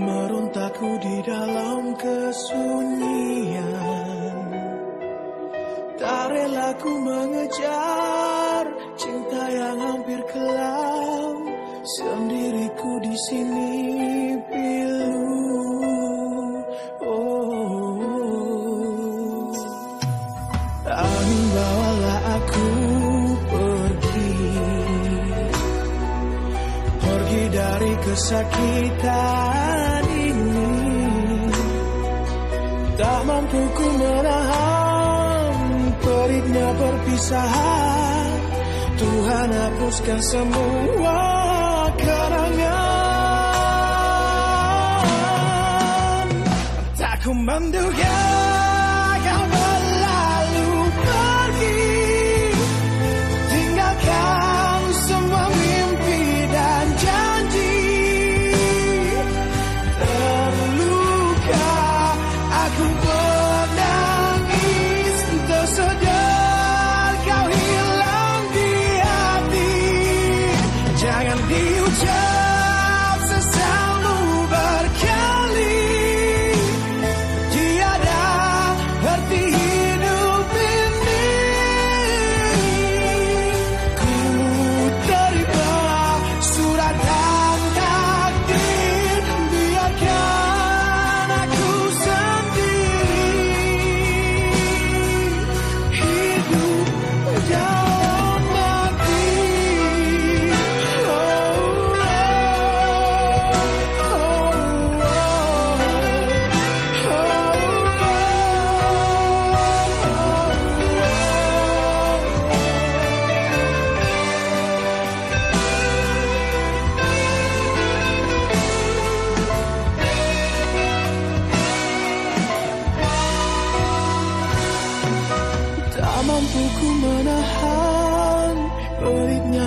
Merontakku di dalam kesunyian, tak rela ku mengejar cinta yang hampir kelam. Sendiriku di sini pilu. Angin bawalah aku pergi dari kesakitan ini. Tak mampu ku menahan perihnya perpisahan. Tuhan hapuskan semua kenangan. Tak ku menduga kau berlalu pergi, tinggalkan semua mimpi dan janji. Terluka aku menangis, tersedar kau hilang di hati. Jangan diucap selalu berkali, tiada arti hidup ini. Ku terima surat dan takdir, biarkan aku sendiri hidup dalam mati. Tak mampu ku menahan perihnya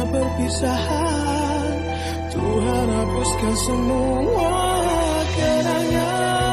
perpisahan. Tuhan hapuskan semua kenangan.